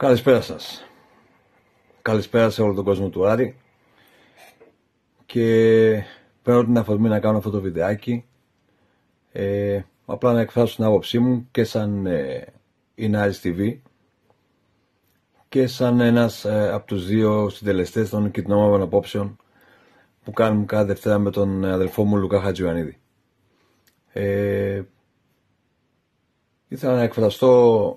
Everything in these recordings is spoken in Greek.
Καλησπέρα σας. Καλησπέρα σε όλο τον κόσμο του Άρη. Και παίρνω την αφορμή να κάνω αυτό το βιντεάκι. Απλά να εκφράσω την άποψή μου και σαν είναι Άρης TV και σαν ένας από τους δύο συντελεστές των κοινωνικών απόψεων που κάνουμε κάθε Δευτέρα με τον αδελφό μου Λουκά Χατζιωαννίδη. Ήθελα να εκφράσω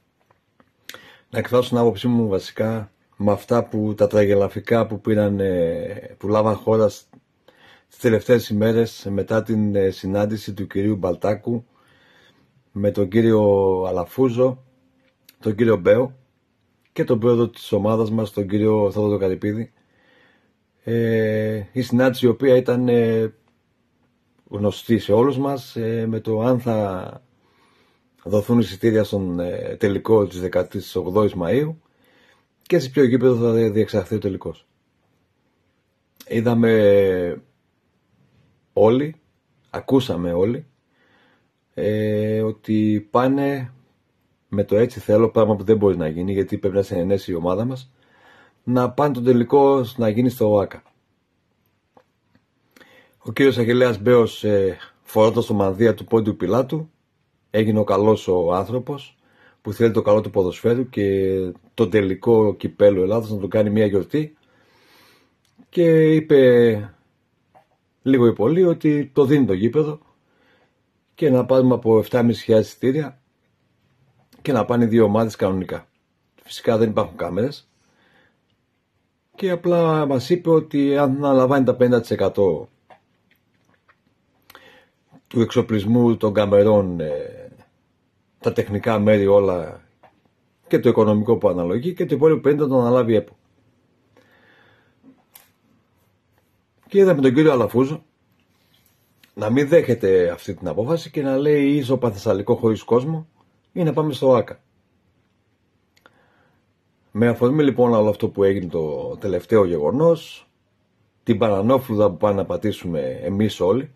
την άποψή μου βασικά με αυτά που τα τραγελαφικά που λάβαν χώρα τις τελευταίες ημέρες μετά την συνάντηση του κυρίου Μπαλτάκου με τον κύριο Αλαφούζο, τον κύριο Μπέο και τον πρόεδρο της ομάδας μας, τον κύριο Θόδωρο Καρυπίδη. Η συνάντηση η οποία ήταν γνωστή σε όλους μας, με το αν θα δοθούν εισιτήρια στον τελικό της 18ης Μαΐου και σε ποιο γήπεδο θα διεξαχθεί ο τελικός. Είδαμε όλοι, ακούσαμε όλοι ότι πάνε με το έτσι θέλω, πράγμα που δεν μπορεί να γίνει γιατί πρέπει να συνενέσει η ομάδα μας, να πάνε το τελικό να γίνει στο ΟΑΚΑ. Ο κύριος Αγγελέας Μπέος, φορώντας το μανδύα του Πόντιου Πιλάτου, έγινε ο καλός ο άνθρωπος που θέλει το καλό του ποδοσφαίρου και το τελικό κυπέλλου Ελλάδος να το κάνει μια γιορτή, και είπε λίγο ή πολύ ότι το δίνει το γήπεδο και να πάρουμε από 7.500 εισιτήρια και να πάνε δύο ομάδες κανονικά. Φυσικά δεν υπάρχουν κάμερες και απλά μας είπε ότι αν αναλαμβάνει τα 50% του εξοπλισμού των καμερών, τα τεχνικά μέρη όλα και το οικονομικό που αναλογεί, και το υπόλοιπο 50% το αναλάβει ΕΠΟ. Και είδαμε τον κύριο Αλαφούζο να μην δέχεται αυτή την απόφαση και να λέει ίσο Θεσσαλικό χωρίς κόσμο ή να πάμε στο ΆΚΑ. Με αφορμή λοιπόν όλο αυτό που έγινε το τελευταίο γεγονός, την παρανόφλουδα που πάνε να πατήσουμε εμείς όλοι,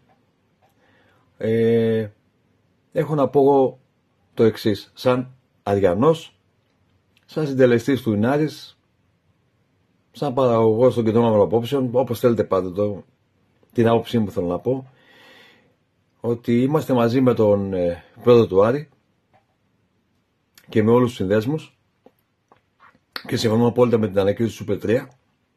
έχω να πω το εξής, σαν Αριανός, σαν συντελεστής του Ινάρης, σαν παραγωγός των κοινών απόψεων, όπως θέλετε πάντοτε, την άποψή μου θέλω να πω, ότι είμαστε μαζί με τον πρόεδρο του Άρη και με όλους τους συνδέσμους και συμφωνούμε απόλυτα με την ανακοίνωση του Super 3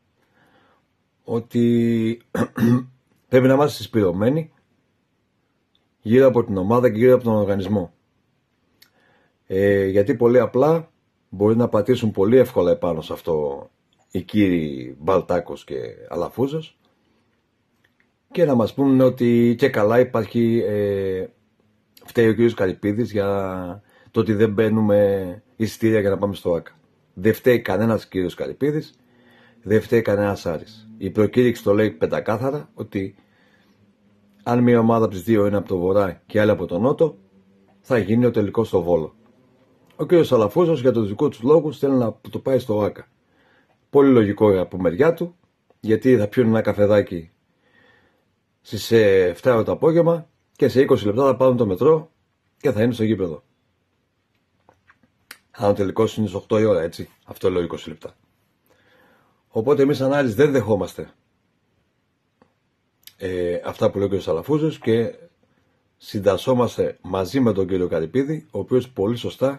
ότι πρέπει να είμαστε συσπηρωμένοι γύρω από την ομάδα και γύρω από τον οργανισμό. Γιατί πολύ απλά μπορεί να πατήσουν πολύ εύκολα επάνω σε αυτό οι κύριοι Μπαλτάκος και Αλαφούζος και να μας πούν ότι και καλά υπάρχει, φταίει ο κύριος Καρυπίδης για το ότι δεν μπαίνουμε εισιτήρια για να πάμε στο ΆΚΑ. Δεν φταίει κανένας κύριος Καρυπίδης, δεν φταίει κανένας Άρης. Η προκήρυξη το λέει πεντακάθαρα ότι αν μια ομάδα από τις δύο είναι από το βορρά και άλλη από το νότο, θα γίνει ο τελικός στο Βόλο. Ο κύριος Αλαφούζος για τους δικούς τους λόγους θέλει να το πάει στο ΆΚΑ. Πολύ λογικό από μεριά του, γιατί θα πιούν ένα καφεδάκι στις 7 το απόγευμα και σε 20 λεπτά θα πάρουν το μετρό και θα είναι στο γήπεδο. Αν ο τελικός είναι στις 8 η ώρα, έτσι, αυτό λέω 20 λεπτά. Οπότε εμείς σαν Άρης δεν δεχόμαστε αυτά που λέει ο κ. Αλαφούζος και συντασσόμαστε μαζί με τον κύριο Καρυπίδη, ο οποίος πολύ σωστά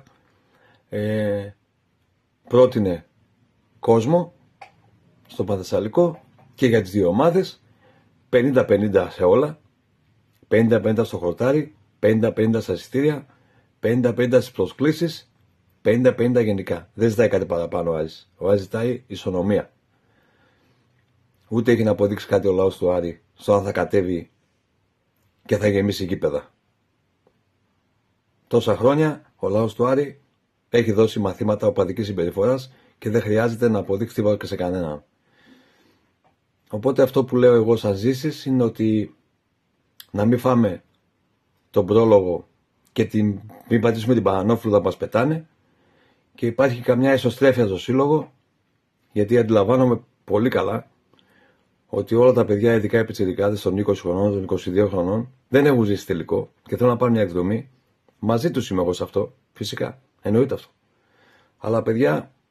πρότεινε κόσμο στο Παθεσσαλικό και για τις δύο ομάδες, 50-50 σε όλα, 50-50 στο χορτάρι, 50-50 στα εισιτήρια, 50-50 στις προσκλήσεις, 50-50 γενικά. Δεν ζητάει κάτι παραπάνω ο Άρης. Ο Άρης ζητάει ισονομία. Ούτε έχει να αποδείξει κάτι ο λαός του Άρη στο αν θα κατέβει και θα γεμίσει γήπεδα. Τόσα χρόνια ο λαός του Άρη έχει δώσει μαθήματα οπαδικής συμπεριφοράς και δεν χρειάζεται να αποδείξει τίποτα και σε κανέναν. Οπότε αυτό που λέω εγώ σαν ζήσεις είναι ότι να μην φάμε τον πρόλογο και μην πατήσουμε την παρανόφλουδα που μας πετάνε, και υπάρχει καμιά ισοστρέφεια στο σύλλογο, γιατί αντιλαμβάνομαι πολύ καλά ότι όλα τα παιδιά, ειδικά οι πιτσιρικάδες των 20 χρονών, των 22 χρονών, δεν έχουν ζήσει τελικό και θέλουν να πάρουν μια εκδρομή. Μαζί τους είμαι εγώ σε αυτό, φυσικά, εννοείται αυτό. Αλλά παιδιά,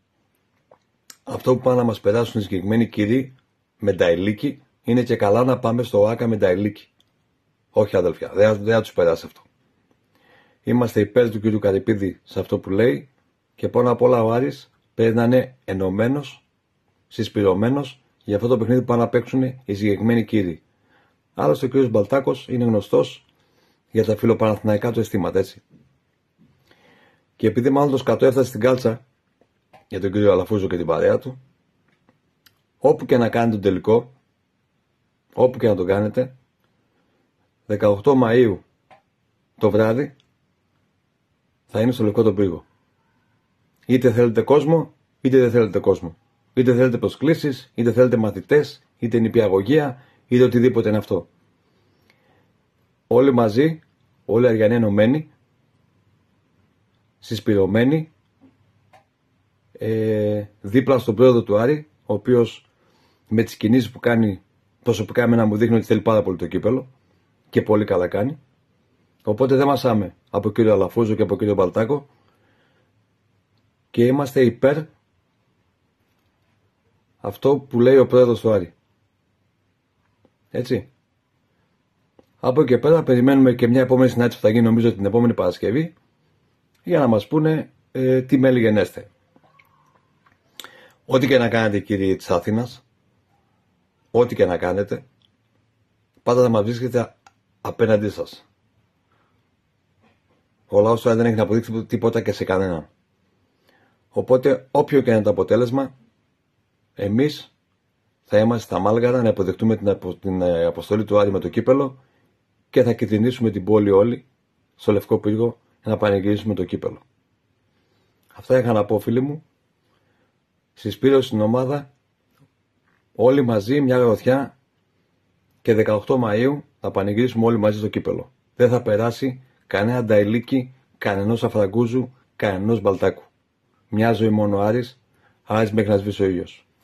αυτό που πάνε να μας περάσουν οι συγκεκριμένοι κύριοι με Νταηλίκη, είναι και καλά να πάμε στο ΆΚΑ με Νταηλίκη. Όχι αδελφιά, δεν θα τους περάσει αυτό. Είμαστε υπέρ του κύριου Καρυπίδη σε αυτό που λέει και πάνω απ' όλα ο Άρης πρέπει να είναι ενωμένος, συσπηρωμένος για αυτό το παιχνίδι που πάνε να παίξουν οι συγκεκριμένοι κύριοι. Άλλωστε ο κύριος Μπαλτάκος είναι γνωστός για τα φιλοπαναθηναϊκά του αισθήματα, έτσι. Και επειδή μάλλον το σκατό έφτασε στην κάλτσα για τον κύριο Αλαφούζο και την παρέα του, όπου και να κάνετε τον τελικό, όπου και να τον κάνετε, 18 Μαΐου το βράδυ θα είναι στο Λευκό τον Πύργο. Είτε θέλετε κόσμο, είτε δεν θέλετε κόσμο. Είτε θέλετε προσκλήσεις, είτε θέλετε μαθητές, είτε νηπιαγωγεία, είτε οτιδήποτε είναι αυτό. Όλοι μαζί, όλοι οι Αριανοί ενωμένοι, συσπηρωμένοι, δίπλα στον πρόεδρο του Άρη, ο οποίος με τις κινήσεις που κάνει προσωπικά εμένα μου δείχνει ότι θέλει πάρα πολύ το κύπελο και πολύ καλά κάνει. Οπότε δεν μασάμε από κύριο Αλαφούζο και από κύριο Μπαλτάκο και είμαστε υπέρ αυτό που λέει ο πρόεδρος του Άρη. Έτσι. Από εκεί και πέρα περιμένουμε και μια επόμενη συνάντηση που θα γίνει νομίζω την επόμενη Παρασκευή για να μας πούνε τι μέλη γενέστε. Ό,τι και να κάνετε κύριοι της Αθήνας, ό,τι και να κάνετε, πάντα θα μας βρίσκετε απέναντί σας. Ο λαός τώρα δεν έχει να αποδείξει τίποτα και σε κανέναν. Οπότε όποιο και είναι το αποτέλεσμα, εμείς θα είμαστε στα Μάλγαρα να υποδεχτούμε την αποστολή του Άρη με το κύπελο και θα κυτρινίσουμε την πόλη όλη στο Λευκό Πύργο για να πανηγυρίσουμε το κύπελο. Αυτά είχα να πω, φίλοι μου. Συσπήρωση στην ομάδα, όλοι μαζί, μια γροθιά και 18 Μαΐου θα πανηγυρίσουμε όλοι μαζί στο κύπελο. Δεν θα περάσει κανένα Νταηλίκη, κανενός Αφραγκούζου, κανενός Μπαλτάκου. Μια ζωή μόνο Άρης, Άρης μέχρι να σβήσει ο ήλιος.